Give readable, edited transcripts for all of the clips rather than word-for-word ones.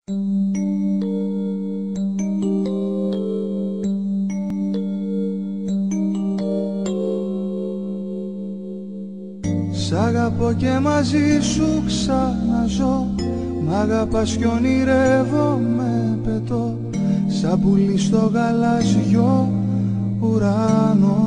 Σ' αγαπώ και μαζί σου ξαναζώ. Μ' αγαπάς κι ονειρεύομαι, πετώ σαν πουλί στο γαλάζιο ουρανό.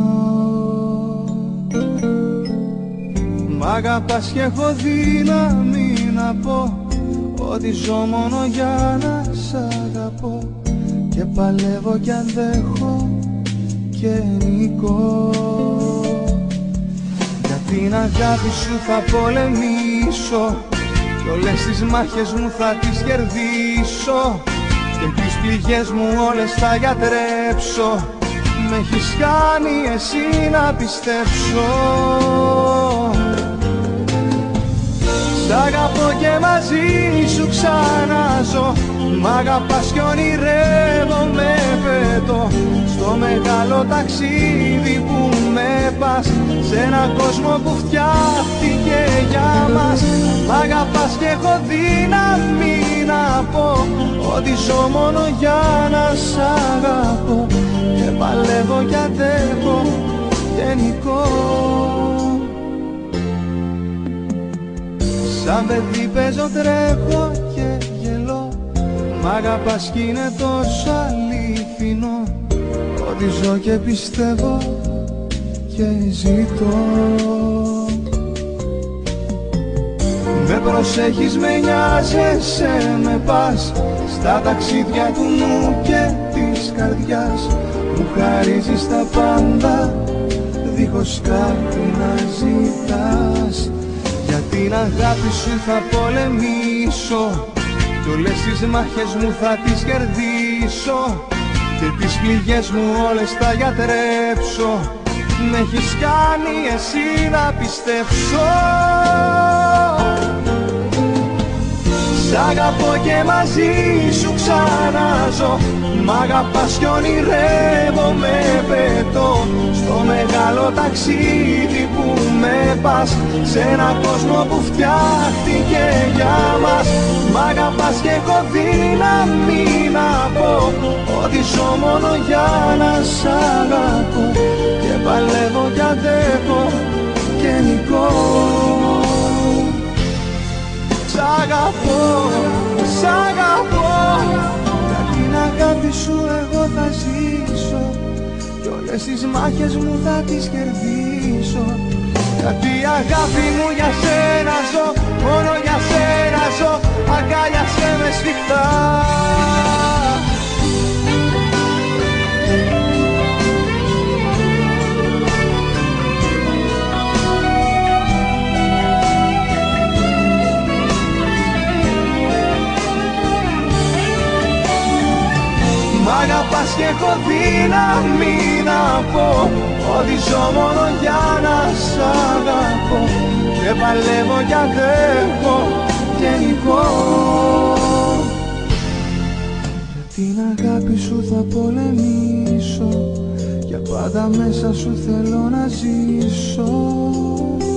Μ' αγαπάς κι έχω δύναμη να πω ότι ζω μόνο για να σ' αγαπώ. Και παλεύω κι αντέχω και νικώ. Για την αγάπη σου θα πολεμήσω κι όλες τις μάχες μου θα τις κερδίσω. Και τις πληγές μου όλες θα γιατρέψω. Με έχεις κάνει εσύ να πιστέψω. Σ' αγαπώ και μαζί σου ξαναζώ. Μ' αγαπάς κι ονειρεύομαι, πετώ στο μεγάλο ταξίδι που με πας. Σε έναν κόσμο που φτιάχτηκε για μας. Μ' αγαπάς κι έχω δύναμη να πω ότι ζω μόνο για να σ' αγαπώ. Και παλεύω κι αντέχω και νικώ. Σαν παιδί παίζω, τρέχω και γελώ. Μ' αγαπάς κι είναι τόσο αληθινό ότι ζω και πιστεύω και ζητώ. Με προσέχεις, με νοιάζεσαι, με πας στα ταξίδια του νου και της καρδιάς. Μου χαρίζεις τα πάντα δίχως κάτι να ζητάς. Για την αγάπη σου θα πολεμήσω κι όλες τις μάχες μου θα τις κερδίσω. Και τις πληγές μου όλες θα γιατρέψω. Με έχεις κάνει εσύ να πιστέψω. Σ' αγαπώ και μαζί σου ξαναζώ. Μ' αγαπάς κι ονειρεύομαι, πετώ στο μεγάλο ταξίδι που με πας. Σε έναν κόσμο που φτιάχτηκε για μας. Μ' αγαπάς κι έχω δύναμη να πω ότι ζω μόνο για να σ' αγαπώ. Και παλεύω κι αντέχω και νικώ. Σ' αγαπώ, σ' αγαπώ. Για την αγάπη σου εγώ θα ζήσω κι όλες τις μάχες μου θα τις κερδίσω. Γιατί η αγάπη μου για σένα ζω, μόνο για σένα ζω. Αγκάλιασέ με σφιχτά. Μ' αγαπάς και έχω δύναμη να πω ότι ζω μόνο για να σ' αγαπώ. Και παλεύω κι αντέχω και νικώ. Για την αγάπη σου θα πολεμήσω. Για πάντα μέσα σου θέλω να ζήσω.